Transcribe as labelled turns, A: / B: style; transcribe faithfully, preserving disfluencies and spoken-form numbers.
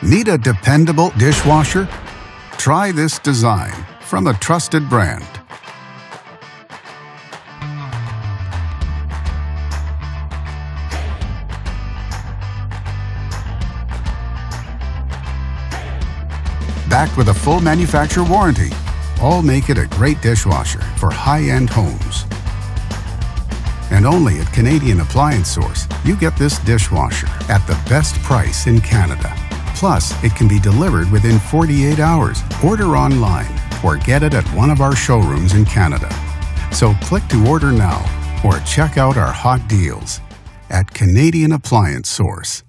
A: Need a dependable dishwasher? Try this design from a trusted brand. Backed with a full manufacturer warranty, all make it a great dishwasher for high-end homes. And only at Canadian Appliance Source, you get this dishwasher at the best price in Canada. Plus, it can be delivered within forty-eight hours. Order online or get it at one of our showrooms in Canada. So click to order now or check out our hot deals at Canadian Appliance Source.